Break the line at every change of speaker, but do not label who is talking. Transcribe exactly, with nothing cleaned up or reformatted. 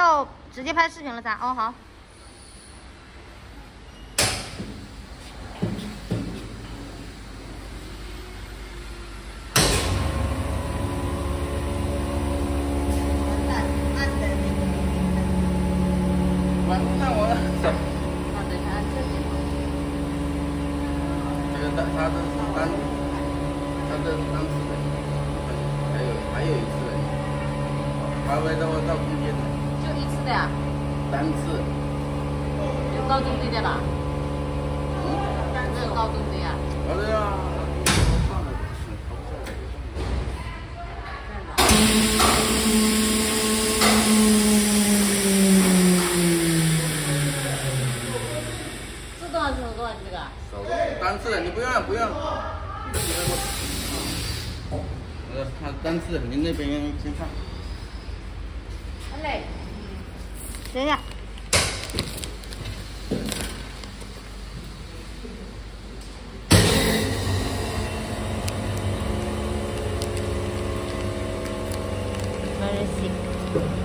就直接拍视频了噻。哦，好。
那我那等一下按这边。这个单，它这是单，它这是单次的，还有还有一次的，还会到到中间的。就一次的呀？单次。有高中低的吧？嗯，这有高中低啊？好的呀。单次的你不用不用，呃，他单次你那边先看。好嘞，
等一下。Very sick.